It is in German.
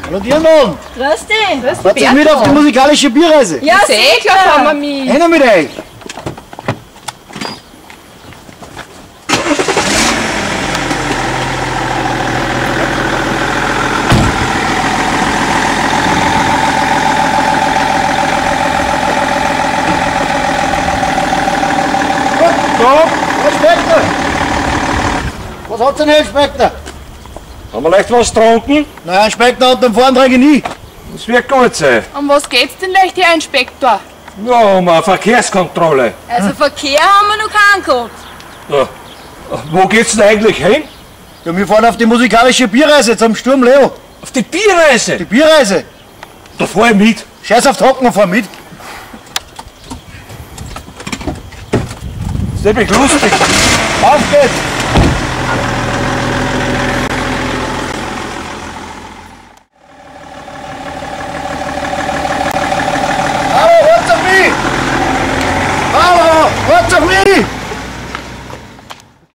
Hallo Dirndl! Grüß dich! Grüß Seid ihr mit auf die musikalische Bierreise? Ja, sicher fahren wir mit. Einer mit euch! Herr Inspektor! Was hat's denn, Herr Inspektor? Haben wir leicht was getrunken? Na, Herr Inspektor hat den Vornträge nie. Das wird gut sein. Um was geht's denn leicht, Herr Inspektor? Ja, um eine Verkehrskontrolle. Also Verkehr haben wir noch keinen gehabt. Ja. Wo geht's denn eigentlich hin? Ja, wir fahren auf die musikalische Bierreise zum Sturm Leo. Auf die Bierreise? Die Bierreise. Da fahr ich mit. Scheiß auf Trocken, fahr mit. Das ist nämlich lustig. Auf geht's!